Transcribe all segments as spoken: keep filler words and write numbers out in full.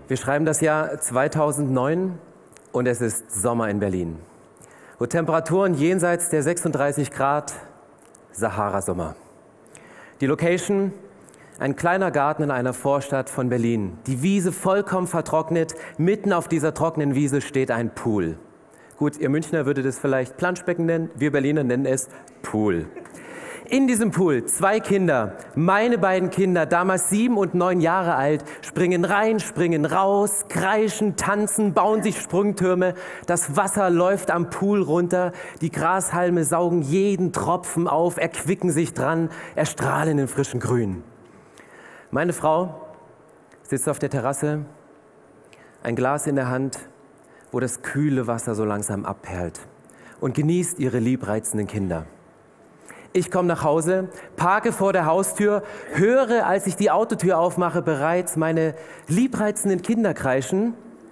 Wir schreiben das Jahr zweitausendneun und es ist Sommer in Berlin. Wo Temperaturen jenseits der sechsunddreißig Grad, Sahara-Sommer. Die Location, ein kleiner Garten in einer Vorstadt von Berlin. Die Wiese vollkommen vertrocknet. Mitten auf dieser trockenen Wiese steht ein Pool. Gut, ihr Münchner würdet es vielleicht Planschbecken nennen, wir Berliner nennen es Pool. In diesem Pool zwei Kinder, meine beiden Kinder, damals sieben und neun Jahre alt, springen rein, springen raus, kreischen, tanzen, bauen sich Sprungtürme. Das Wasser läuft am Pool runter, die Grashalme saugen jeden Tropfen auf, erquicken sich dran, erstrahlen in frischem Grün. Meine Frau sitzt auf der Terrasse, ein Glas in der Hand, wo das kühle Wasser so langsam abperlt und genießt ihre liebreizenden Kinder. Ich komme nach Hause, parke vor der Haustür, höre, als ich die Autotür aufmache, bereits meine liebreizenden Kinder kreischen.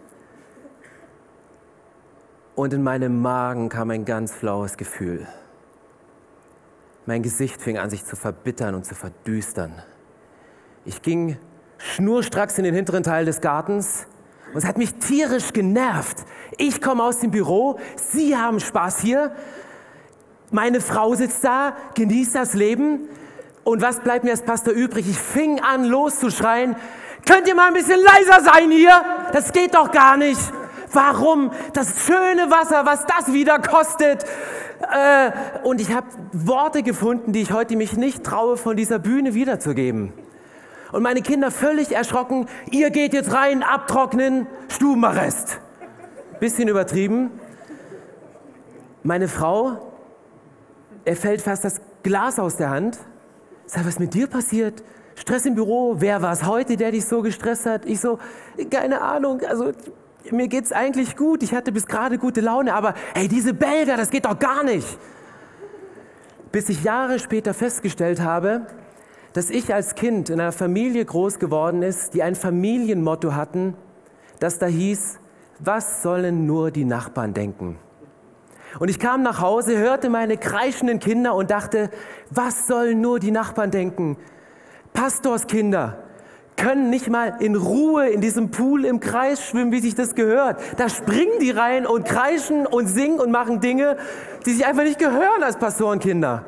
Und in meinem Magen kam ein ganz flaues Gefühl. Mein Gesicht fing an, sich zu verbittern und zu verdüstern. Ich ging schnurstracks in den hinteren Teil des Gartens und es hat mich tierisch genervt. Ich komme aus dem Büro, Sie haben Spaß hier. Meine Frau sitzt da, genießt das Leben. Und was bleibt mir als Pastor übrig? Ich fing an loszuschreien. Könnt ihr mal ein bisschen leiser sein hier? Das geht doch gar nicht. Warum? Das schöne Wasser, was das wieder kostet. Äh, und ich habe Worte gefunden, die ich heute mich nicht traue, von dieser Bühne wiederzugeben. Und meine Kinder völlig erschrocken. Ihr geht jetzt rein, abtrocknen, Stubenarrest. Bisschen übertrieben. Meine Frau... Er fällt fast das Glas aus der Hand. Sag, was ist mit dir passiert? Stress im Büro? Wer war es heute, der dich so gestresst hat? Ich so, keine Ahnung, also mir geht's eigentlich gut. Ich hatte bis gerade gute Laune, aber hey, diese Belgier, das geht doch gar nicht. Bis ich Jahre später festgestellt habe, dass ich als Kind in einer Familie groß geworden ist, die ein Familienmotto hatten, das da hieß, was sollen nur die Nachbarn denken? Und ich kam nach Hause, hörte meine kreischenden Kinder und dachte, was sollen nur die Nachbarn denken? Pastorskinder können nicht mal in Ruhe in diesem Pool im Kreis schwimmen, wie sich das gehört. Da springen die rein und kreischen und singen und machen Dinge, die sich einfach nicht gehören als Pastorenkinder.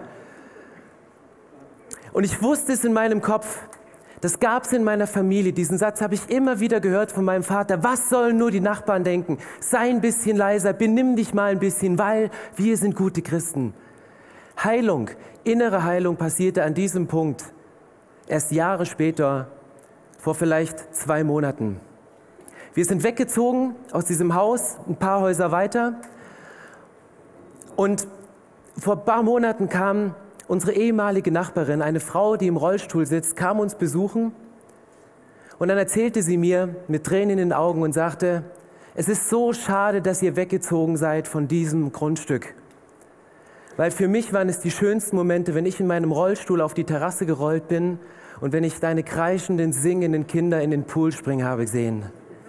Und ich wusste es in meinem Kopf, das gab es in meiner Familie. Diesen Satz habe ich immer wieder gehört von meinem Vater. Was sollen nur die Nachbarn denken? Sei ein bisschen leiser, benimm dich mal ein bisschen, weil wir sind gute Christen. Heilung, innere Heilung passierte an diesem Punkt erst Jahre später, vor vielleicht zwei Monaten. Wir sind weggezogen aus diesem Haus, ein paar Häuser weiter. Und vor ein paar Monaten kam unsere ehemalige Nachbarin, eine Frau, die im Rollstuhl sitzt, kam uns besuchen und dann erzählte sie mir mit Tränen in den Augen und sagte, es ist so schade, dass ihr weggezogen seid von diesem Grundstück. Weil für mich waren es die schönsten Momente, wenn ich in meinem Rollstuhl auf die Terrasse gerollt bin und wenn ich deine kreischenden, singenden Kinder in den Pool springen habe sehen.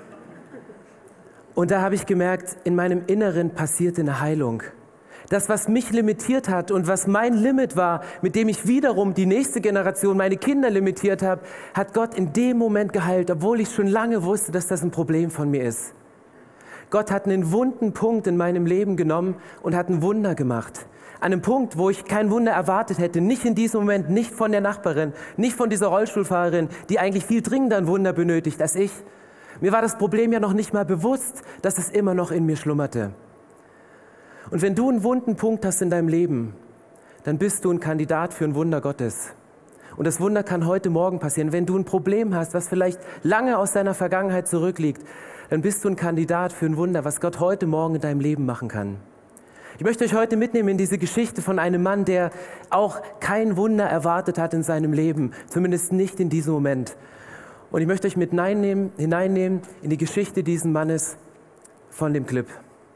Und da habe ich gemerkt, in meinem Inneren passierte eine Heilung. Das, was mich limitiert hat und was mein Limit war, mit dem ich wiederum die nächste Generation, meine Kinder limitiert habe, hat Gott in dem Moment geheilt, obwohl ich schon lange wusste, dass das ein Problem von mir ist. Gott hat einen wunden Punkt in meinem Leben genommen und hat ein Wunder gemacht. An einem Punkt, wo ich kein Wunder erwartet hätte, nicht in diesem Moment, nicht von der Nachbarin, nicht von dieser Rollstuhlfahrerin, die eigentlich viel dringender ein Wunder benötigt als ich. Mir war das Problem ja noch nicht mal bewusst, dass es immer noch in mir schlummerte. Und wenn du einen wunden Punkt hast in deinem Leben, dann bist du ein Kandidat für ein Wunder Gottes. Und das Wunder kann heute Morgen passieren. Wenn du ein Problem hast, was vielleicht lange aus deiner Vergangenheit zurückliegt, dann bist du ein Kandidat für ein Wunder, was Gott heute Morgen in deinem Leben machen kann. Ich möchte euch heute mitnehmen in diese Geschichte von einem Mann, der auch kein Wunder erwartet hat in seinem Leben, zumindest nicht in diesem Moment. Und ich möchte euch mit hineinnehmen, hineinnehmen in die Geschichte dieses Mannes von dem Clip.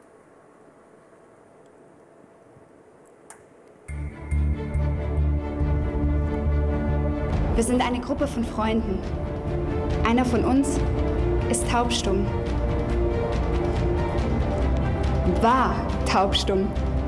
Wir sind eine Gruppe von Freunden. Einer von uns ist taubstumm. War taubstumm.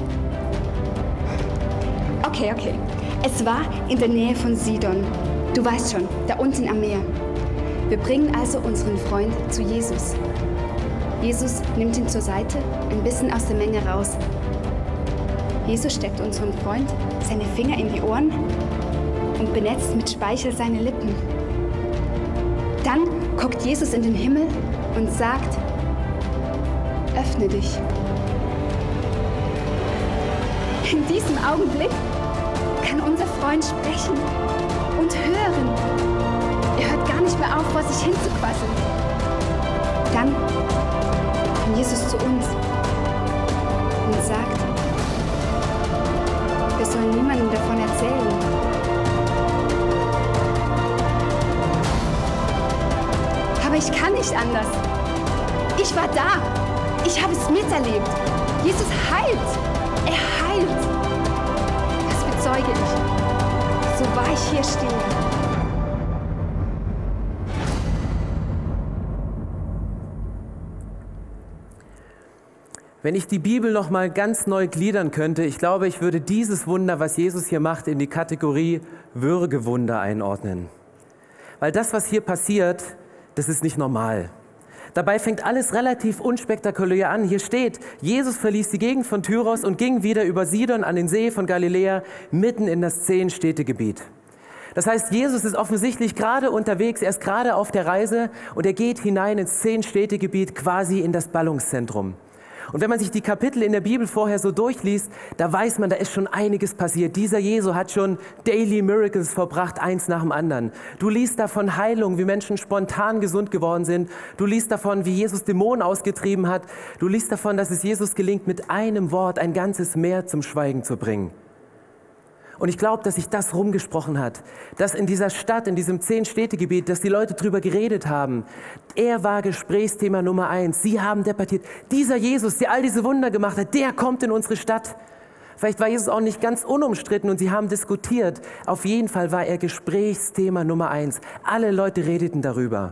Okay, okay. Es war in der Nähe von Sidon. Du weißt schon, da unten am Meer. Wir bringen also unseren Freund zu Jesus. Jesus nimmt ihn zur Seite, ein bisschen aus der Menge raus. Jesus steckt unserem Freund seine Finger in die Ohren und benetzt mit Speichel seine Lippen. Dann guckt Jesus in den Himmel und sagt: Öffne dich. In diesem Augenblick kann unser Freund sprechen und hören. Er hört gar nicht mehr auf, vor sich hinzuquasseln. Dann kommt Jesus zu uns und sagt: Wir sollen niemandem davon erzählen. Aber ich kann nicht anders. Ich war da. Ich habe es miterlebt. Jesus heilt. Er heilt. Das bezeuge ich. So wahr ich hier stehe. Wenn ich die Bibel noch mal ganz neu gliedern könnte, ich glaube, ich würde dieses Wunder, was Jesus hier macht, in die Kategorie Würgewunder einordnen. Weil das, was hier passiert, das ist nicht normal. Dabei fängt alles relativ unspektakulär an. Hier steht, Jesus verließ die Gegend von Tyros und ging wieder über Sidon an den See von Galiläa, mitten in das Zehn-Städte-Gebiet. Das heißt, Jesus ist offensichtlich gerade unterwegs, er ist gerade auf der Reise und er geht hinein ins Zehn-Städte-Gebiet, quasi in das Ballungszentrum. Und wenn man sich die Kapitel in der Bibel vorher so durchliest, da weiß man, da ist schon einiges passiert. Dieser Jesu hat schon Daily Miracles vollbracht, eins nach dem anderen. Du liest davon Heilung, wie Menschen spontan gesund geworden sind. Du liest davon, wie Jesus Dämonen ausgetrieben hat. Du liest davon, dass es Jesus gelingt, mit einem Wort ein ganzes Meer zum Schweigen zu bringen. Und ich glaube, dass sich das rumgesprochen hat, dass in dieser Stadt, in diesem Zehn-Städte-Gebiet, dass die Leute drüber geredet haben. Er war Gesprächsthema Nummer eins. Sie haben debattiert, dieser Jesus, der all diese Wunder gemacht hat, der kommt in unsere Stadt. Vielleicht war Jesus auch nicht ganz unumstritten und sie haben diskutiert. Auf jeden Fall war er Gesprächsthema Nummer eins. Alle Leute redeten darüber.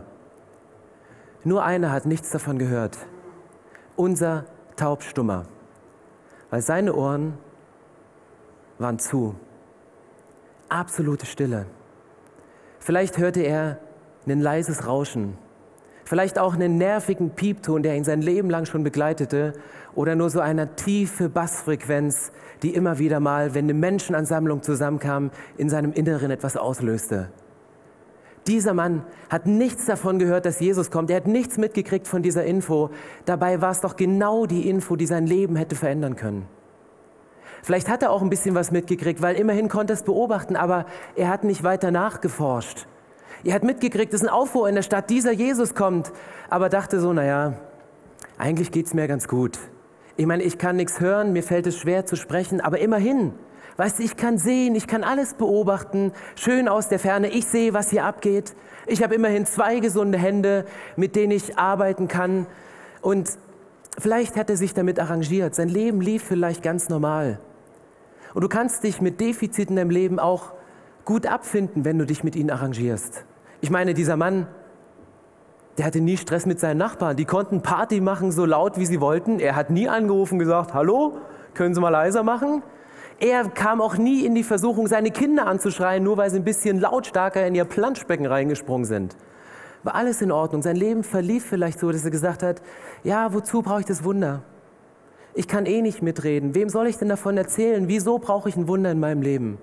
Nur einer hat nichts davon gehört. Unser Taubstummer. Weil seine Ohren waren zu. Absolute Stille. Vielleicht hörte er ein leises Rauschen, vielleicht auch einen nervigen Piepton, der ihn sein Leben lang schon begleitete, oder nur so eine tiefe Bassfrequenz, die immer wieder mal, wenn eine Menschenansammlung zusammenkam, in seinem Inneren etwas auslöste. Dieser Mann hat nichts davon gehört, dass Jesus kommt. Er hat nichts mitgekriegt von dieser Info. Dabei war es doch genau die Info, die sein Leben hätte verändern können. Vielleicht hat er auch ein bisschen was mitgekriegt, weil immerhin konnte er es beobachten, aber er hat nicht weiter nachgeforscht. Er hat mitgekriegt, es ist ein Aufruhr in der Stadt, dieser Jesus kommt, aber dachte so, naja, eigentlich geht es mir ganz gut. Ich meine, ich kann nichts hören, mir fällt es schwer zu sprechen, aber immerhin, weißt du, ich kann sehen, ich kann alles beobachten, schön aus der Ferne, ich sehe, was hier abgeht. Ich habe immerhin zwei gesunde Hände, mit denen ich arbeiten kann und vielleicht hat er sich damit arrangiert, sein Leben lief vielleicht ganz normal. Und du kannst dich mit Defiziten im Leben auch gut abfinden, wenn du dich mit ihnen arrangierst. Ich meine, dieser Mann, der hatte nie Stress mit seinen Nachbarn. Die konnten Party machen, so laut wie sie wollten. Er hat nie angerufen und gesagt, hallo, können Sie mal leiser machen? Er kam auch nie in die Versuchung, seine Kinder anzuschreien, nur weil sie ein bisschen lautstarker in ihr Planschbecken reingesprungen sind. War alles in Ordnung. Sein Leben verlief vielleicht so, dass er gesagt hat, ja, wozu brauche ich das Wunder? Ich kann eh nicht mitreden. Wem soll ich denn davon erzählen? Wieso brauche ich ein Wunder in meinem Leben?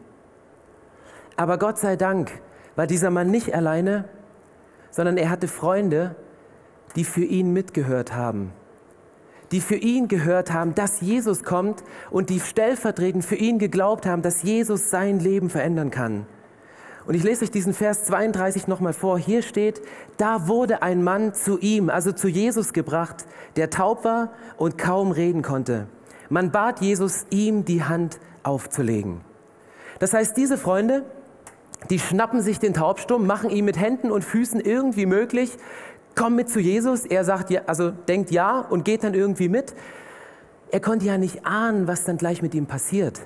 Aber Gott sei Dank war dieser Mann nicht alleine, sondern er hatte Freunde, die für ihn mitgehört haben. Die für ihn gehört haben, dass Jesus kommt und die stellvertretend für ihn geglaubt haben, dass Jesus sein Leben verändern kann. Und ich lese euch diesen Vers zweiunddreißig nochmal vor. Hier steht, da wurde ein Mann zu ihm, also zu Jesus gebracht, der taub war und kaum reden konnte. Man bat Jesus, ihm die Hand aufzulegen. Das heißt, diese Freunde, die schnappen sich den Taubstumm, machen ihn mit Händen und Füßen irgendwie möglich, kommen mit zu Jesus. Er sagt, ja, also denkt ja und geht dann irgendwie mit. Er konnte ja nicht ahnen, was dann gleich mit ihm passiert.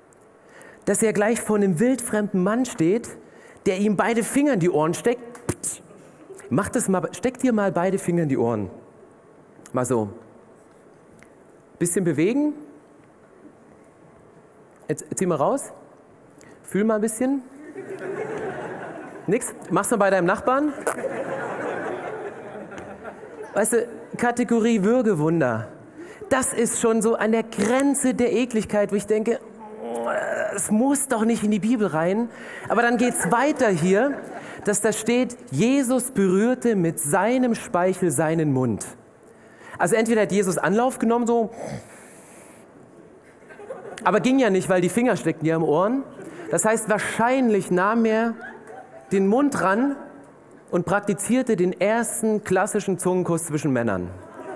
Dass er gleich vor einem wildfremden Mann steht, der ihm beide Finger in die Ohren steckt. Mach das mal, steck dir mal beide Finger in die Ohren. Mal so. Bisschen bewegen. Jetzt zieh mal raus. Fühl mal ein bisschen. Nix. Mach's mal bei deinem Nachbarn. Weißt du, Kategorie Würgewunder, das ist schon so an der Grenze der Ekligkeit, wo ich denke, es muss doch nicht in die Bibel rein. Aber dann geht es weiter hier, dass da steht, Jesus berührte mit seinem Speichel seinen Mund. Also entweder hat Jesus Anlauf genommen, so, aber ging ja nicht, weil die Finger steckten ja im Ohren. Das heißt, wahrscheinlich nahm er den Mund ran und praktizierte den ersten klassischen Zungenkuss zwischen Männern.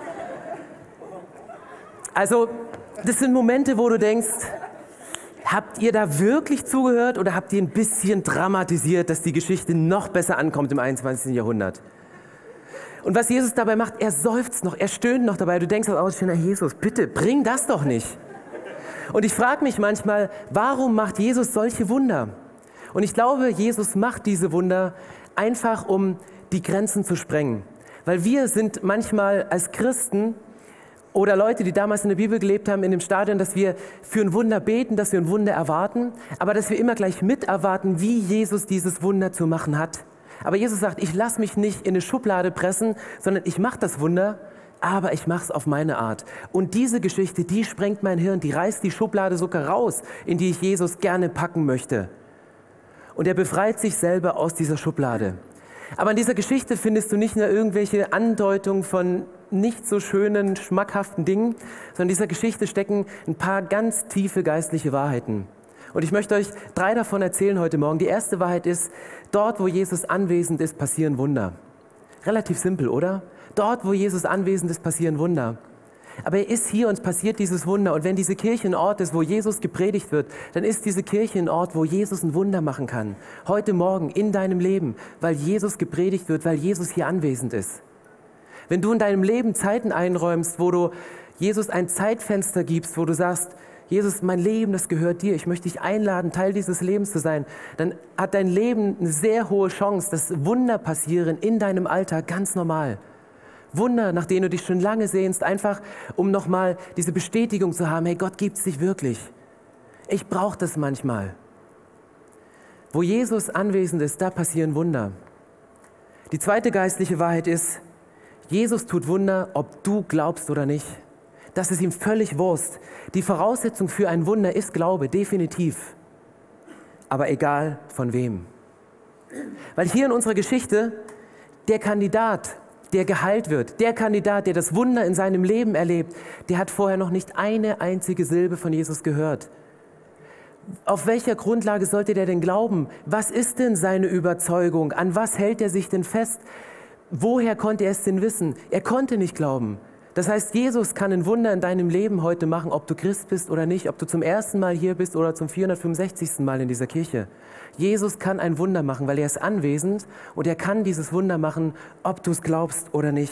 Also, das sind Momente, wo du denkst, habt ihr da wirklich zugehört oder habt ihr ein bisschen dramatisiert, dass die Geschichte noch besser ankommt im einundzwanzigsten Jahrhundert? Und was Jesus dabei macht, er seufzt noch, er stöhnt noch dabei. Du denkst auch, oh, Jesus, bitte, bring das doch nicht. Und ich frage mich manchmal, warum macht Jesus solche Wunder? Und ich glaube, Jesus macht diese Wunder einfach, um die Grenzen zu sprengen. Weil wir sind manchmal als Christen oder Leute, die damals in der Bibel gelebt haben, in dem Stadion, dass wir für ein Wunder beten, dass wir ein Wunder erwarten, aber dass wir immer gleich miterwarten, wie Jesus dieses Wunder zu machen hat. Aber Jesus sagt, ich lasse mich nicht in eine Schublade pressen, sondern ich mache das Wunder, aber ich mache es auf meine Art. Und diese Geschichte, die sprengt mein Hirn, die reißt die Schublade sogar raus, in die ich Jesus gerne packen möchte. Und er befreit sich selber aus dieser Schublade. Aber in dieser Geschichte findest du nicht nur irgendwelche Andeutungen von nicht so schönen, schmackhaften Dingen, sondern in dieser Geschichte stecken ein paar ganz tiefe geistliche Wahrheiten. Und ich möchte euch drei davon erzählen heute Morgen. Die erste Wahrheit ist, dort, wo Jesus anwesend ist, passieren Wunder. Relativ simpel, oder? Dort, wo Jesus anwesend ist, passieren Wunder. Aber er ist hier und es passiert dieses Wunder. Und wenn diese Kirche ein Ort ist, wo Jesus gepredigt wird, dann ist diese Kirche ein Ort, wo Jesus ein Wunder machen kann. Heute Morgen in deinem Leben, weil Jesus gepredigt wird, weil Jesus hier anwesend ist. Wenn du in deinem Leben Zeiten einräumst, wo du Jesus ein Zeitfenster gibst, wo du sagst, Jesus, mein Leben, das gehört dir, ich möchte dich einladen, Teil dieses Lebens zu sein, dann hat dein Leben eine sehr hohe Chance, dass Wunder passieren in deinem Alltag, ganz normal. Wunder, nach denen du dich schon lange sehnst, einfach um nochmal diese Bestätigung zu haben, hey, Gott gibt es dich wirklich. Ich brauche das manchmal. Wo Jesus anwesend ist, da passieren Wunder. Die zweite geistliche Wahrheit ist, Jesus tut Wunder, ob du glaubst oder nicht. Das ist ihm völlig Wurst. Die Voraussetzung für ein Wunder ist Glaube, definitiv. Aber egal von wem. Weil hier in unserer Geschichte der Kandidat, der geheilt wird, der Kandidat, der das Wunder in seinem Leben erlebt, der hat vorher noch nicht eine einzige Silbe von Jesus gehört. Auf welcher Grundlage sollte der denn glauben? Was ist denn seine Überzeugung? An was hält er sich denn fest? Woher konnte er es denn wissen? Er konnte nicht glauben. Das heißt, Jesus kann ein Wunder in deinem Leben heute machen, ob du Christ bist oder nicht, ob du zum ersten Mal hier bist oder zum vierhundertfünfundsechzigsten Mal in dieser Kirche. Jesus kann ein Wunder machen, weil er ist anwesend und er kann dieses Wunder machen, ob du es glaubst oder nicht.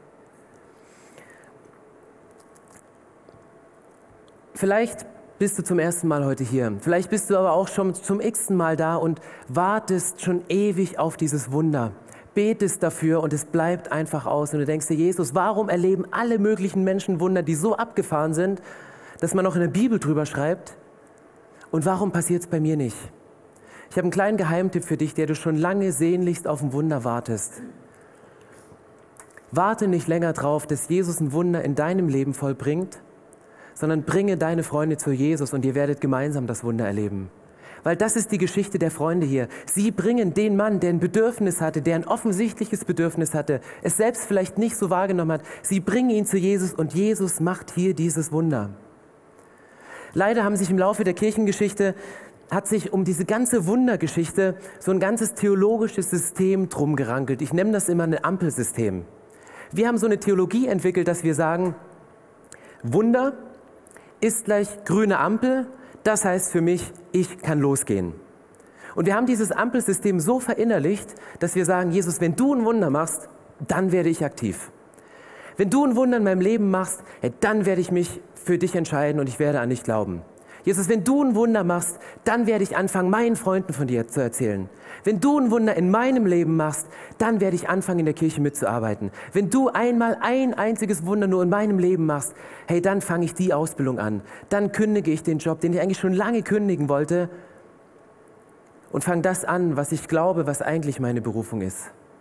Vielleicht bist du zum ersten Mal heute hier. Vielleicht bist du aber auch schon zum x-ten Mal da und wartest schon ewig auf dieses Wunder. Betest dafür und es bleibt einfach aus. Und du denkst dir, Jesus, warum erleben alle möglichen Menschen Wunder, die so abgefahren sind, dass man auch in der Bibel drüber schreibt? Und warum passiert es bei mir nicht? Ich habe einen kleinen Geheimtipp für dich, der du schon lange sehnlichst auf ein Wunder wartest. Warte nicht länger drauf, dass Jesus ein Wunder in deinem Leben vollbringt, sondern bringe deine Freunde zu Jesus und ihr werdet gemeinsam das Wunder erleben. Weil das ist die Geschichte der Freunde hier. Sie bringen den Mann, der ein Bedürfnis hatte, der ein offensichtliches Bedürfnis hatte, es selbst vielleicht nicht so wahrgenommen hat, sie bringen ihn zu Jesus und Jesus macht hier dieses Wunder. Leider haben sich im Laufe der Kirchengeschichte, hat sich um diese ganze Wundergeschichte so ein ganzes theologisches System drum gerankelt. Ich nenne das immer ein Ampelsystem. Wir haben so eine Theologie entwickelt, dass wir sagen, Wunder ist gleich grüne Ampel. Das heißt für mich, ich kann losgehen. Und wir haben dieses Ampelsystem so verinnerlicht, dass wir sagen, Jesus, wenn du ein Wunder machst, dann werde ich aktiv. Wenn du ein Wunder in meinem Leben machst, dann werde ich mich für dich entscheiden und ich werde an dich glauben. Jesus, wenn du ein Wunder machst, dann werde ich anfangen, meinen Freunden von dir zu erzählen. Wenn du ein Wunder in meinem Leben machst, dann werde ich anfangen, in der Kirche mitzuarbeiten. Wenn du einmal ein einziges Wunder nur in meinem Leben machst, hey, dann fange ich die Ausbildung an. Dann kündige ich den Job, den ich eigentlich schon lange kündigen wollte und fange das an, was ich glaube, was eigentlich meine Berufung ist.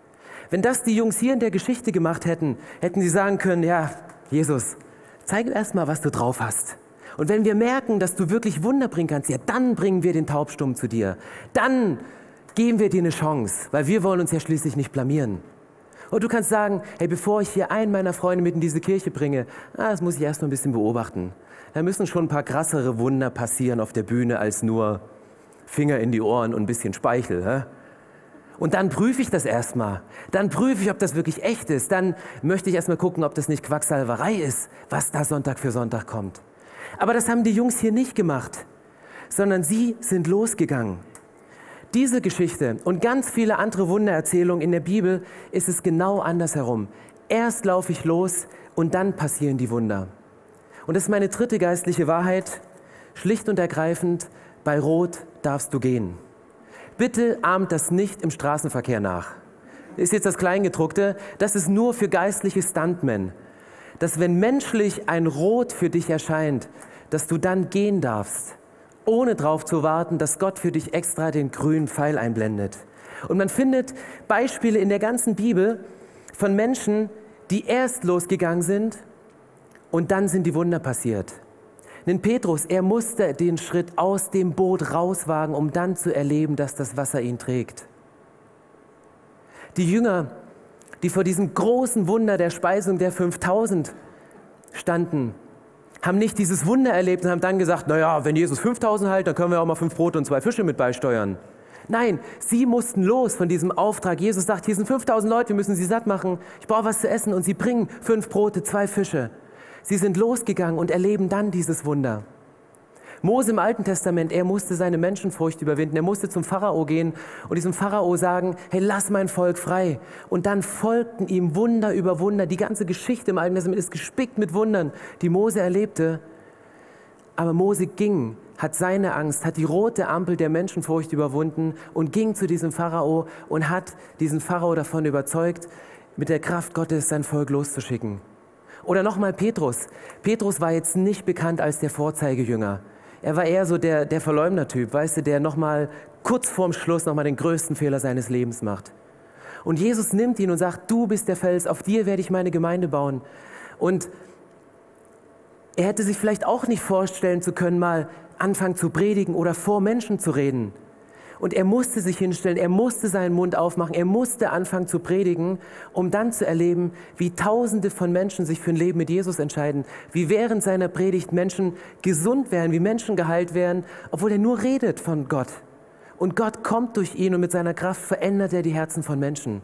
Wenn das die Jungs hier in der Geschichte gemacht hätten, hätten sie sagen können, ja, Jesus, zeig erst mal, was du drauf hast. Und wenn wir merken, dass du wirklich Wunder bringen kannst, ja, dann bringen wir den Taubstummen zu dir. Dann geben wir dir eine Chance, weil wir wollen uns ja schließlich nicht blamieren. Und du kannst sagen, hey, bevor ich hier einen meiner Freunde mit in diese Kirche bringe, ah, das muss ich erst mal ein bisschen beobachten. Da müssen schon ein paar krassere Wunder passieren auf der Bühne als nur Finger in die Ohren und ein bisschen Speichel. Hä? Und dann prüfe ich das erstmal. Dann prüfe ich, ob das wirklich echt ist. Dann möchte ich erstmal gucken, ob das nicht Quacksalberei ist, was da Sonntag für Sonntag kommt. Aber das haben die Jungs hier nicht gemacht, sondern sie sind losgegangen. Diese Geschichte und ganz viele andere Wundererzählungen in der Bibel ist es genau andersherum. Erst laufe ich los und dann passieren die Wunder. Und das ist meine dritte geistliche Wahrheit. Schlicht und ergreifend, bei Rot darfst du gehen. Bitte ahmt das nicht im Straßenverkehr nach. Ist jetzt das Kleingedruckte, das ist nur für geistliche Stuntmen. Dass wenn menschlich ein Rot für dich erscheint, dass du dann gehen darfst, ohne darauf zu warten, dass Gott für dich extra den grünen Pfeil einblendet. Und man findet Beispiele in der ganzen Bibel von Menschen, die erst losgegangen sind und dann sind die Wunder passiert. Denn Petrus, er musste den Schritt aus dem Boot rauswagen, um dann zu erleben, dass das Wasser ihn trägt. Die Jünger, die vor diesem großen Wunder der Speisung der fünftausend standen, haben nicht dieses Wunder erlebt und haben dann gesagt, naja, wenn Jesus fünftausend heilt, dann können wir auch mal fünf Brote und zwei Fische mit beisteuern. Nein, sie mussten los von diesem Auftrag. Jesus sagt, hier sind fünftausend Leute, wir müssen sie satt machen. Ich brauche was zu essen und sie bringen fünf Brote, zwei Fische. Sie sind losgegangen und erleben dann dieses Wunder. Mose im Alten Testament, er musste seine Menschenfurcht überwinden. Er musste zum Pharao gehen und diesem Pharao sagen, hey, lass mein Volk frei. Und dann folgten ihm Wunder über Wunder. Die ganze Geschichte im Alten Testament ist gespickt mit Wundern, die Mose erlebte. Aber Mose ging, hat seine Angst, hat die rote Ampel der Menschenfurcht überwunden und ging zu diesem Pharao und hat diesen Pharao davon überzeugt, mit der Kraft Gottes sein Volk loszuschicken. Oder nochmal Petrus. Petrus war jetzt nicht bekannt als der Vorzeigejünger. Er war eher so der, der Verleumder-Typ, weißt du, der nochmal kurz vorm Schluss nochmal den größten Fehler seines Lebens macht. Und Jesus nimmt ihn und sagt, du bist der Fels, auf dir werde ich meine Gemeinde bauen. Und er hätte sich vielleicht auch nicht vorstellen zu können, mal anfangen zu predigen oder vor Menschen zu reden. Und er musste sich hinstellen, er musste seinen Mund aufmachen, er musste anfangen zu predigen, um dann zu erleben, wie Tausende von Menschen sich für ein Leben mit Jesus entscheiden, wie während seiner Predigt Menschen gesund werden, wie Menschen geheilt werden, obwohl er nur redet von Gott. Und Gott kommt durch ihn und mit seiner Kraft verändert er die Herzen von Menschen.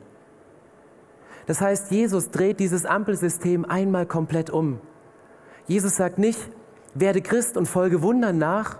Das heißt, Jesus dreht dieses Ampelsystem einmal komplett um. Jesus sagt nicht, werde Christ und folge Wundern nach,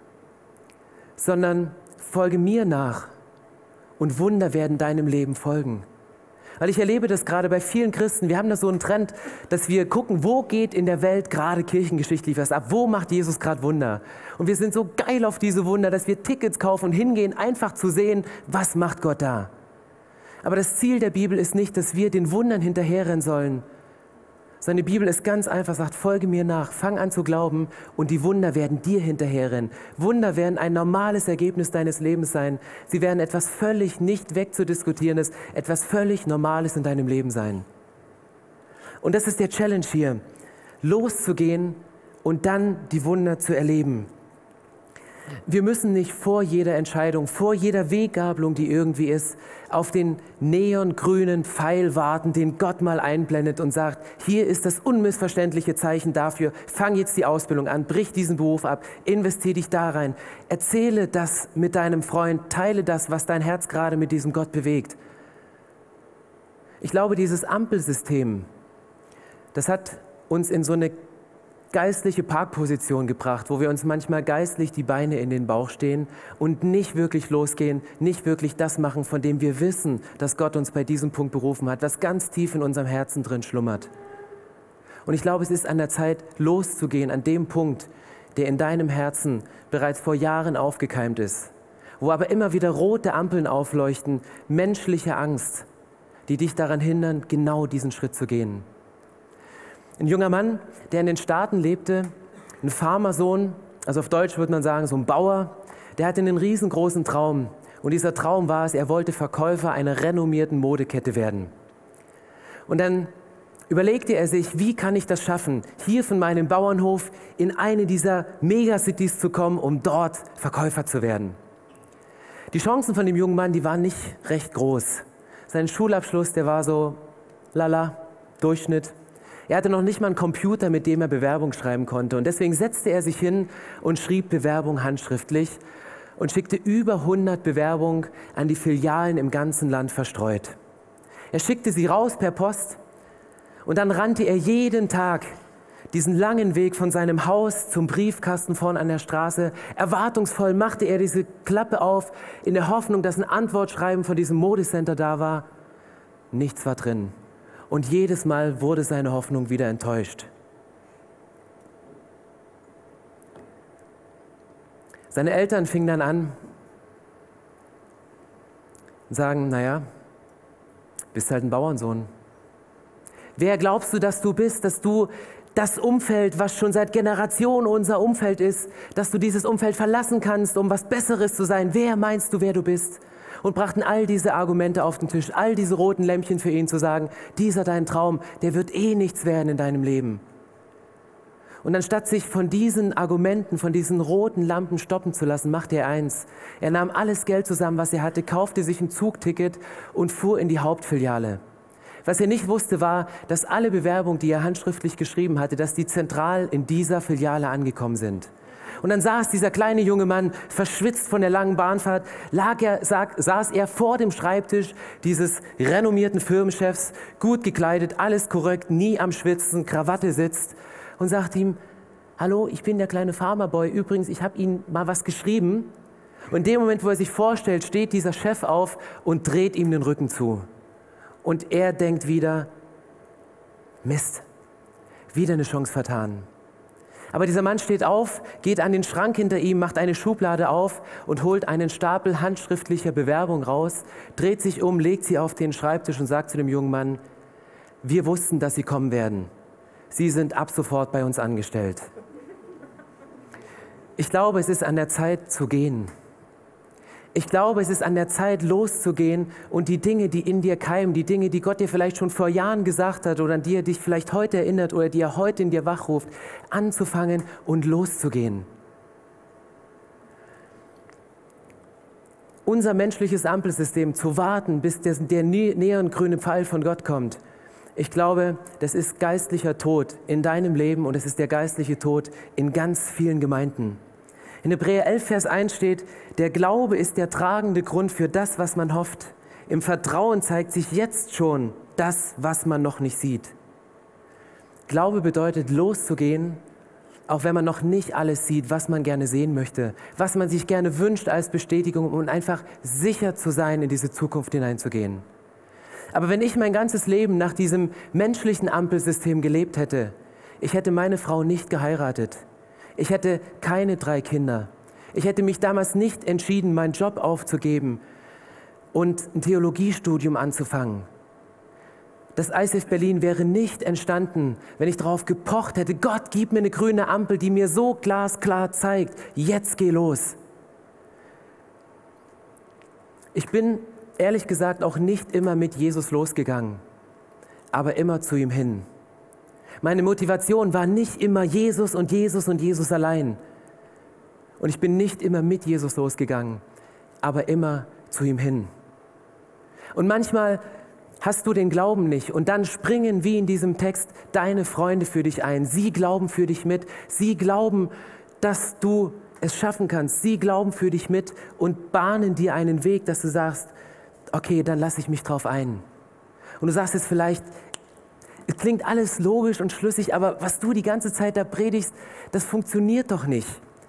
sondern folge mir nach und Wunder werden deinem Leben folgen. Weil ich erlebe das gerade bei vielen Christen. Wir haben da so einen Trend, dass wir gucken, wo geht in der Welt gerade kirchengeschichtlich was ab? Wo macht Jesus gerade Wunder? Und wir sind so geil auf diese Wunder, dass wir Tickets kaufen und hingehen, einfach zu sehen, was macht Gott da? Aber das Ziel der Bibel ist nicht, dass wir den Wundern hinterherrennen sollen, Seine Bibel ist ganz einfach, sagt, folge mir nach, fang an zu glauben und die Wunder werden dir hinterherrennen. Wunder werden ein normales Ergebnis deines Lebens sein. Sie werden etwas völlig nicht wegzudiskutierendes, etwas völlig Normales in deinem Leben sein. Und das ist der Challenge hier, loszugehen und dann die Wunder zu erleben. Wir müssen nicht vor jeder Entscheidung, vor jeder Weggabelung, die irgendwie ist, auf den neongrünen Pfeil warten, den Gott mal einblendet und sagt, hier ist das unmissverständliche Zeichen dafür, fang jetzt die Ausbildung an, brich diesen Beruf ab, investier dich da rein, erzähle das mit deinem Freund, teile das, was dein Herz gerade mit diesem Gott bewegt. Ich glaube, dieses Ampelsystem, das hat uns in so eine geistliche Parkposition gebracht, wo wir uns manchmal geistlich die Beine in den Bauch stehen und nicht wirklich losgehen, nicht wirklich das machen, von dem wir wissen, dass Gott uns bei diesem Punkt berufen hat, was ganz tief in unserem Herzen drin schlummert. Und ich glaube, es ist an der Zeit, loszugehen an dem Punkt, der in deinem Herzen bereits vor Jahren aufgekeimt ist, wo aber immer wieder rote Ampeln aufleuchten, menschliche Angst, die dich daran hindern, genau diesen Schritt zu gehen. Ein junger Mann, der in den Staaten lebte, ein Farmersohn, also auf Deutsch würde man sagen, so ein Bauer, der hatte einen riesengroßen Traum. Und dieser Traum war es, er wollte Verkäufer einer renommierten Modekette werden. Und dann überlegte er sich, wie kann ich das schaffen, hier von meinem Bauernhof in eine dieser Megacities zu kommen, um dort Verkäufer zu werden. Die Chancen von dem jungen Mann, die waren nicht recht groß. Sein Schulabschluss, der war so lala, Durchschnitt. Er hatte noch nicht mal einen Computer, mit dem er Bewerbung schreiben konnte. Und deswegen setzte er sich hin und schrieb Bewerbung handschriftlich und schickte über hundert Bewerbungen an die Filialen im ganzen Land verstreut. Er schickte sie raus per Post und dann rannte er jeden Tag diesen langen Weg von seinem Haus zum Briefkasten vorn an der Straße. Erwartungsvoll machte er diese Klappe auf, in der Hoffnung, dass ein Antwortschreiben von diesem Modecenter da war. Nichts war drin. Und jedes Mal wurde seine Hoffnung wieder enttäuscht. Seine Eltern fingen dann an und sagen, naja, bist halt ein Bauernsohn. Wer glaubst du, dass du bist, dass du das Umfeld, was schon seit Generationen unser Umfeld ist, dass du dieses Umfeld verlassen kannst, um was Besseres zu sein? Wer meinst du, wer du bist? Und brachten all diese Argumente auf den Tisch, all diese roten Lämpchen für ihn zu sagen, dieser dein Traum, der wird eh nichts werden in deinem Leben. Und anstatt sich von diesen Argumenten, von diesen roten Lampen stoppen zu lassen, machte er eins. Er nahm alles Geld zusammen, was er hatte, kaufte sich ein Zugticket und fuhr in die Hauptfiliale. Was er nicht wusste, war, dass alle Bewerbungen, die er handschriftlich geschrieben hatte, dass die zentral in dieser Filiale angekommen sind. Und dann saß dieser kleine junge Mann, verschwitzt von der langen Bahnfahrt, lag er, sag, saß er vor dem Schreibtisch dieses renommierten Firmenchefs, gut gekleidet, alles korrekt, nie am Schwitzen, Krawatte sitzt und sagt ihm, hallo, ich bin der kleine Farmerboy, übrigens, ich habe Ihnen mal was geschrieben. Und in dem Moment, wo er sich vorstellt, steht dieser Chef auf und dreht ihm den Rücken zu. Und er denkt wieder, Mist, wieder eine Chance vertan. Aber dieser Mann steht auf, geht an den Schrank hinter ihm, macht eine Schublade auf und holt einen Stapel handschriftlicher Bewerbung raus, dreht sich um, legt sie auf den Schreibtisch und sagt zu dem jungen Mann, wir wussten, dass Sie kommen werden. Sie sind ab sofort bei uns angestellt. Ich glaube, es ist an der Zeit zu gehen. Ich glaube, es ist an der Zeit, loszugehen und die Dinge, die in dir keimen, die Dinge, die Gott dir vielleicht schon vor Jahren gesagt hat oder an die er dich vielleicht heute erinnert oder die er heute in dir wachruft, anzufangen und loszugehen. Unser menschliches Ampelsystem, zu warten, bis der, der neongrüne Pfeil von Gott kommt, ich glaube, das ist geistlicher Tod in deinem Leben und es ist der geistliche Tod in ganz vielen Gemeinden. In Hebräer elf, Vers eins steht, der Glaube ist der tragende Grund für das, was man hofft. Im Vertrauen zeigt sich jetzt schon das, was man noch nicht sieht. Glaube bedeutet, loszugehen, auch wenn man noch nicht alles sieht, was man gerne sehen möchte, was man sich gerne wünscht als Bestätigung, um einfach sicher zu sein, in diese Zukunft hineinzugehen. Aber wenn ich mein ganzes Leben nach diesem menschlichen Ampelsystem gelebt hätte, ich hätte meine Frau nicht geheiratet. Ich hätte keine drei Kinder. Ich hätte mich damals nicht entschieden, meinen Job aufzugeben und ein Theologiestudium anzufangen. Das I C F Berlin wäre nicht entstanden, wenn ich darauf gepocht hätte, Gott, gib mir eine grüne Ampel, die mir so glasklar zeigt, jetzt geh los. Ich bin ehrlich gesagt auch nicht immer mit Jesus losgegangen, aber immer zu ihm hin. Meine Motivation war nicht immer Jesus und Jesus und Jesus allein. Und ich bin nicht immer mit Jesus losgegangen, aber immer zu ihm hin. Und manchmal hast du den Glauben nicht und dann springen wie in diesem Text deine Freunde für dich ein. Sie glauben für dich mit. Sie glauben, dass du es schaffen kannst. Sie glauben für dich mit und bahnen dir einen Weg, dass du sagst, okay, dann lasse ich mich drauf ein. Und du sagst jetzt vielleicht, es klingt alles logisch und schlüssig, aber was du die ganze Zeit da predigst, das funktioniert doch nicht.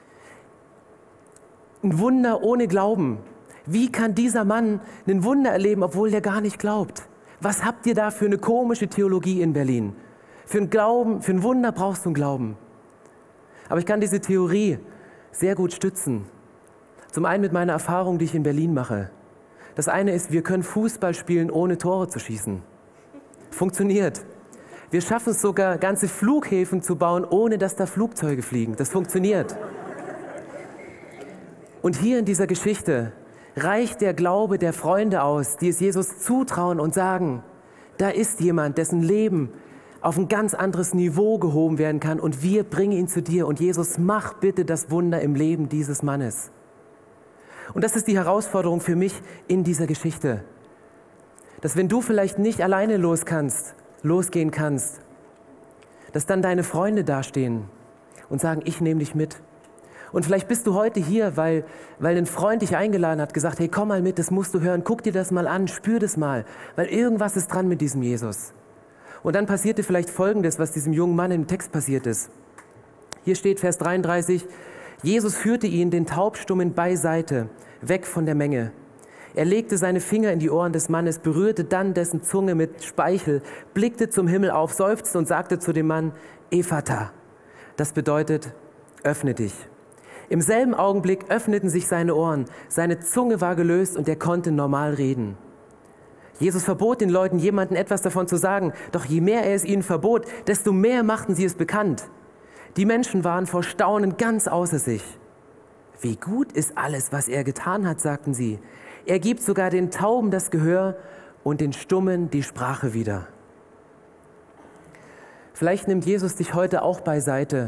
Ein Wunder ohne Glauben. Wie kann dieser Mann ein Wunder erleben, obwohl der gar nicht glaubt? Was habt ihr da für eine komische Theologie in Berlin? Für ein Glauben, für ein Wunder brauchst du einen Glauben. Aber ich kann diese Theorie sehr gut stützen. Zum einen mit meiner Erfahrung, die ich in Berlin mache. Das eine ist, wir können Fußball spielen, ohne Tore zu schießen. Funktioniert. Wir schaffen es sogar, ganze Flughäfen zu bauen, ohne dass da Flugzeuge fliegen. Das funktioniert. Und hier in dieser Geschichte Reicht der Glaube der Freunde aus, die es Jesus zutrauen und sagen, da ist jemand, dessen Leben auf ein ganz anderes Niveau gehoben werden kann und wir bringen ihn zu dir und Jesus, mach bitte das Wunder im Leben dieses Mannes. Und das ist die Herausforderung für mich in dieser Geschichte, dass wenn du vielleicht nicht alleine los kannst, losgehen kannst, dass dann deine Freunde dastehen und sagen, ich nehme dich mit. Und vielleicht bist du heute hier, weil, weil ein Freund dich eingeladen hat, gesagt, hey, komm mal mit, das musst du hören, guck dir das mal an, spür das mal, weil irgendwas ist dran mit diesem Jesus. Und dann passierte vielleicht Folgendes, was diesem jungen Mann im Text passiert ist. Hier steht Vers dreiunddreißig, Jesus führte ihn, den Taubstummen, beiseite, weg von der Menge. Er legte seine Finger in die Ohren des Mannes, berührte dann dessen Zunge mit Speichel, blickte zum Himmel auf, seufzte und sagte zu dem Mann, Ephata. Das bedeutet, öffne dich. Im selben Augenblick öffneten sich seine Ohren, seine Zunge war gelöst und er konnte normal reden. Jesus verbot den Leuten, jemandem etwas davon zu sagen, doch je mehr er es ihnen verbot, desto mehr machten sie es bekannt. Die Menschen waren vor Staunen ganz außer sich. Wie gut ist alles, was er getan hat, sagten sie. Er gibt sogar den Tauben das Gehör und den Stummen die Sprache wieder. Vielleicht nimmt Jesus dich heute auch beiseite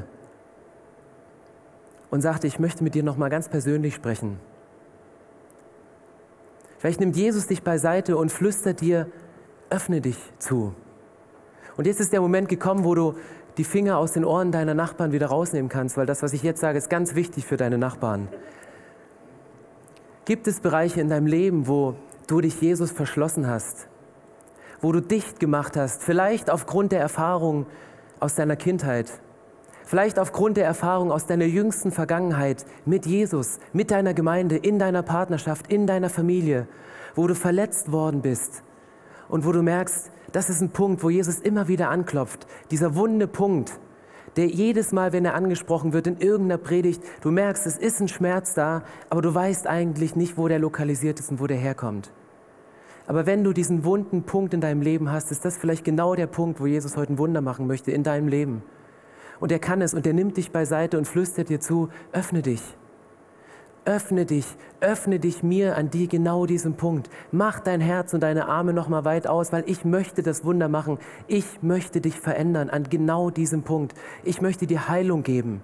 und sagt, ich möchte mit dir noch mal ganz persönlich sprechen. Vielleicht nimmt Jesus dich beiseite und flüstert dir, öffne dich zu. Und jetzt ist der Moment gekommen, wo du die Finger aus den Ohren deiner Nachbarn wieder rausnehmen kannst, weil das, was ich jetzt sage, ist ganz wichtig für deine Nachbarn. Gibt es Bereiche in deinem Leben, wo du dich Jesus verschlossen hast, wo du dicht gemacht hast, vielleicht aufgrund der Erfahrung aus deiner Kindheit, vielleicht aufgrund der Erfahrung aus deiner jüngsten Vergangenheit mit Jesus, mit deiner Gemeinde, in deiner Partnerschaft, in deiner Familie, wo du verletzt worden bist und wo du merkst, das ist ein Punkt, wo Jesus immer wieder anklopft, dieser wunde Punkt, der jedes Mal, wenn er angesprochen wird in irgendeiner Predigt, du merkst, es ist ein Schmerz da, aber du weißt eigentlich nicht, wo der lokalisiert ist und wo der herkommt. Aber wenn du diesen wunden Punkt in deinem Leben hast, ist das vielleicht genau der Punkt, wo Jesus heute ein Wunder machen möchte in deinem Leben. Und er kann es und er nimmt dich beiseite und flüstert dir zu, öffne dich. Öffne dich, öffne dich mir an die, genau diesem Punkt. Mach dein Herz und deine Arme nochmal weit aus, weil ich möchte das Wunder machen. Ich möchte dich verändern an genau diesem Punkt. Ich möchte dir Heilung geben.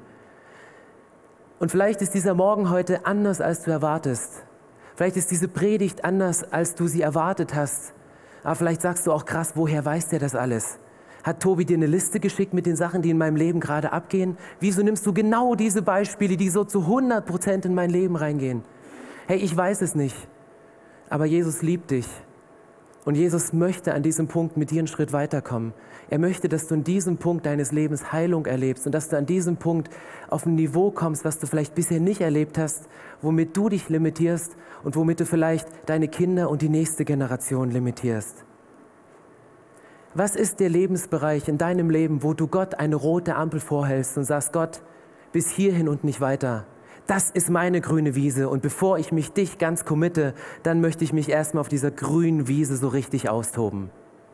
Und vielleicht ist dieser Morgen heute anders, als du erwartest. Vielleicht ist diese Predigt anders, als du sie erwartet hast. Aber vielleicht sagst du auch, krass, woher weiß der das alles? Hat Tobi dir eine Liste geschickt mit den Sachen, die in meinem Leben gerade abgehen? Wieso nimmst du genau diese Beispiele, die so zu hundert Prozent in mein Leben reingehen? Hey, ich weiß es nicht, aber Jesus liebt dich. Und Jesus möchte an diesem Punkt mit dir einen Schritt weiterkommen. Er möchte, dass du in diesem Punkt deines Lebens Heilung erlebst und dass du an diesem Punkt auf ein Niveau kommst, was du vielleicht bisher nicht erlebt hast, womit du dich limitierst und womit du vielleicht deine Kinder und die nächste Generation limitierst. Was ist der Lebensbereich in deinem Leben, wo du Gott eine rote Ampel vorhältst und sagst, Gott, bis hierhin und nicht weiter. Das ist meine grüne Wiese und bevor ich mich dich ganz committe, dann möchte ich mich erstmal auf dieser grünen Wiese so richtig austoben.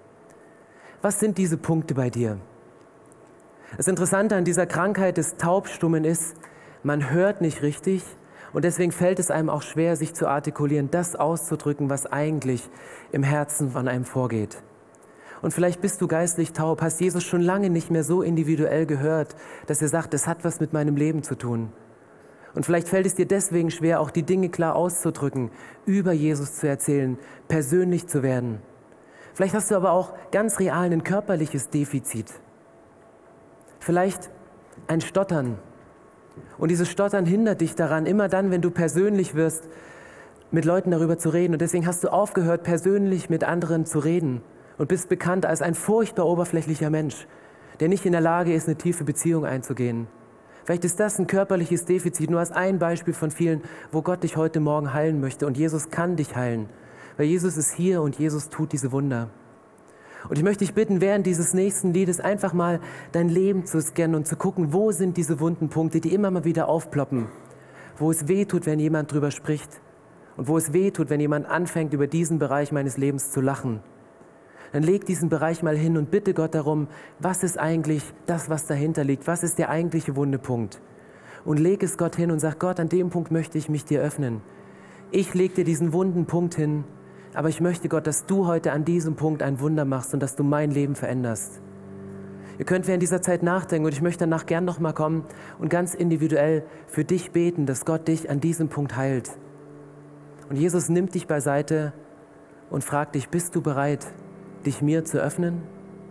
Was sind diese Punkte bei dir? Das Interessante an dieser Krankheit des Taubstummen ist, man hört nicht richtig und deswegen fällt es einem auch schwer, sich zu artikulieren, das auszudrücken, was eigentlich im Herzen von einem vorgeht. Und vielleicht bist du geistlich taub, hast Jesus schon lange nicht mehr so individuell gehört, dass er sagt, das hat was mit meinem Leben zu tun. Und vielleicht fällt es dir deswegen schwer, auch die Dinge klar auszudrücken, über Jesus zu erzählen, persönlich zu werden. Vielleicht hast du aber auch ganz real ein körperliches Defizit. Vielleicht ein Stottern. Und dieses Stottern hindert dich daran, immer dann, wenn du persönlich wirst, mit Leuten darüber zu reden. Und deswegen hast du aufgehört, persönlich mit anderen zu reden. Und bist bekannt als ein furchtbar oberflächlicher Mensch, der nicht in der Lage ist, eine tiefe Beziehung einzugehen. Vielleicht ist das ein körperliches Defizit, nur als ein Beispiel von vielen, wo Gott dich heute Morgen heilen möchte. Und Jesus kann dich heilen, weil Jesus ist hier und Jesus tut diese Wunder. Und ich möchte dich bitten, während dieses nächsten Liedes einfach mal dein Leben zu scannen und zu gucken, wo sind diese wunden Punkte, die immer mal wieder aufploppen, wo es weh tut, wenn jemand drüber spricht und wo es weh tut, wenn jemand anfängt, über diesen Bereich meines Lebens zu lachen. Dann leg diesen Bereich mal hin und bitte Gott darum, was ist eigentlich das, was dahinter liegt? Was ist der eigentliche Wundepunkt? Und leg es Gott hin und sag, Gott, an dem Punkt möchte ich mich dir öffnen. Ich lege dir diesen wunden Punkt hin, aber ich möchte, Gott, dass du heute an diesem Punkt ein Wunder machst und dass du mein Leben veränderst. Ihr könnt während dieser Zeit nachdenken und ich möchte danach gern nochmal kommen und ganz individuell für dich beten, dass Gott dich an diesem Punkt heilt. Und Jesus nimmt dich beiseite und fragt dich, bist du bereit, dich mir zu öffnen?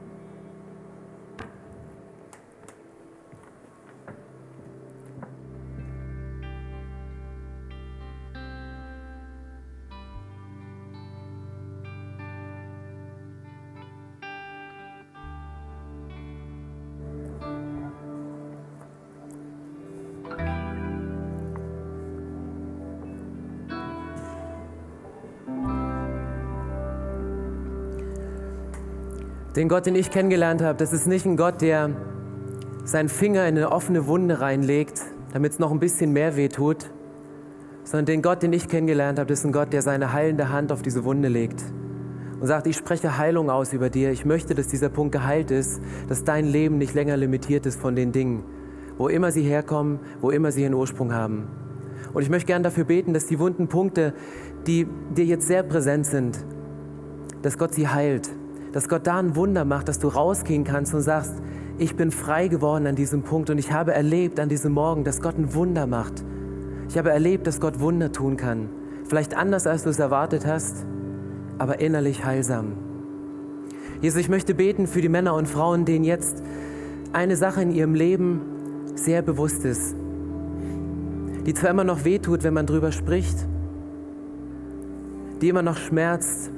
Den Gott, den ich kennengelernt habe, das ist nicht ein Gott, der seinen Finger in eine offene Wunde reinlegt, damit es noch ein bisschen mehr wehtut, sondern den Gott, den ich kennengelernt habe, das ist ein Gott, der seine heilende Hand auf diese Wunde legt und sagt, ich spreche Heilung aus über dir. Ich möchte, dass dieser Punkt geheilt ist, dass dein Leben nicht länger limitiert ist von den Dingen, wo immer sie herkommen, wo immer sie ihren Ursprung haben. Und ich möchte gerne dafür beten, dass die wunden Punkte, die dir jetzt sehr präsent sind, dass Gott sie heilt. Dass Gott da ein Wunder macht, dass du rausgehen kannst und sagst, ich bin frei geworden an diesem Punkt und ich habe erlebt an diesem Morgen, dass Gott ein Wunder macht. Ich habe erlebt, dass Gott Wunder tun kann. Vielleicht anders, als du es erwartet hast, aber innerlich heilsam. Jesus, ich möchte beten für die Männer und Frauen, denen jetzt eine Sache in ihrem Leben sehr bewusst ist, die zwar immer noch wehtut, wenn man drüber spricht, die immer noch schmerzt,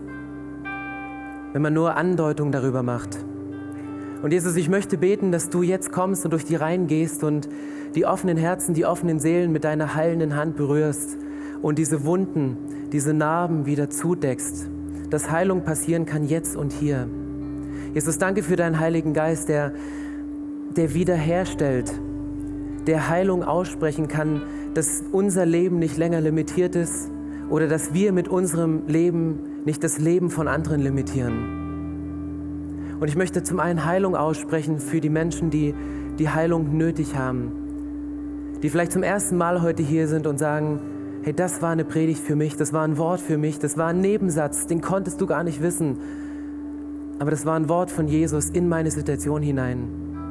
wenn man nur Andeutungen darüber macht. Und Jesus, ich möchte beten, dass du jetzt kommst und durch die Reihen gehst und die offenen Herzen, die offenen Seelen mit deiner heilenden Hand berührst und diese Wunden, diese Narben wieder zudeckst, dass Heilung passieren kann jetzt und hier. Jesus, danke für deinen Heiligen Geist, der, der wiederherstellt, der Heilung aussprechen kann, dass unser Leben nicht länger limitiert ist oder dass wir mit unserem Leben nicht das Leben von anderen limitieren. Und ich möchte zum einen Heilung aussprechen für die Menschen, die die Heilung nötig haben, die vielleicht zum ersten Mal heute hier sind und sagen, hey, das war eine Predigt für mich, das war ein Wort für mich, das war ein Nebensatz, den konntest du gar nicht wissen, aber das war ein Wort von Jesus in meine Situation hinein.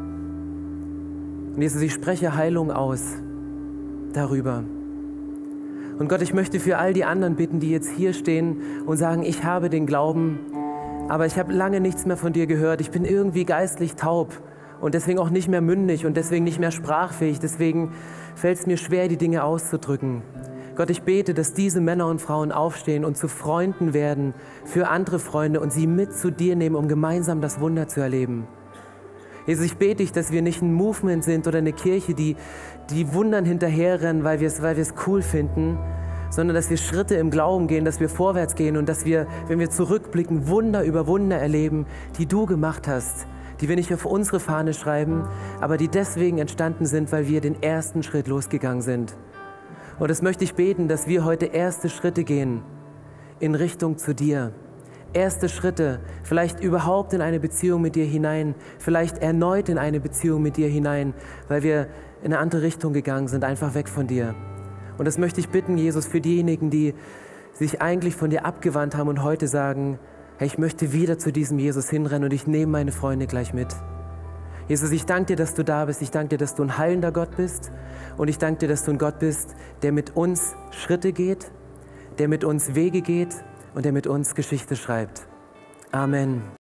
Und Jesus, ich spreche Heilung aus darüber. Und Gott, ich möchte für all die anderen bitten, die jetzt hier stehen und sagen, ich habe den Glauben, aber ich habe lange nichts mehr von dir gehört. Ich bin irgendwie geistlich taub und deswegen auch nicht mehr mündig und deswegen nicht mehr sprachfähig. Deswegen fällt es mir schwer, die Dinge auszudrücken. Gott, ich bete, dass diese Männer und Frauen aufstehen und zu Freunden werden für andere Freunde und sie mit zu dir nehmen, um gemeinsam das Wunder zu erleben. Jesus, ich bete dich, dass wir nicht ein Movement sind oder eine Kirche, die, die Wundern hinterherrennen, weil wir es weil wir es cool finden, sondern dass wir Schritte im Glauben gehen, dass wir vorwärts gehen und dass wir, wenn wir zurückblicken, Wunder über Wunder erleben, die du gemacht hast, die wir nicht auf unsere Fahne schreiben, aber die deswegen entstanden sind, weil wir den ersten Schritt losgegangen sind. Und das möchte ich beten, dass wir heute erste Schritte gehen in Richtung zu dir. Erste Schritte, vielleicht überhaupt in eine Beziehung mit dir hinein, vielleicht erneut in eine Beziehung mit dir hinein, weil wir in eine andere Richtung gegangen sind, einfach weg von dir. Und das möchte ich bitten, Jesus, für diejenigen, die sich eigentlich von dir abgewandt haben und heute sagen, hey, ich möchte wieder zu diesem Jesus hinrennen und ich nehme meine Freunde gleich mit. Jesus, ich danke dir, dass du da bist. Ich danke dir, dass du ein heilender Gott bist. Und ich danke dir, dass du ein Gott bist, der mit uns Schritte geht, der mit uns Wege geht und der mit uns Geschichte schreibt. Amen.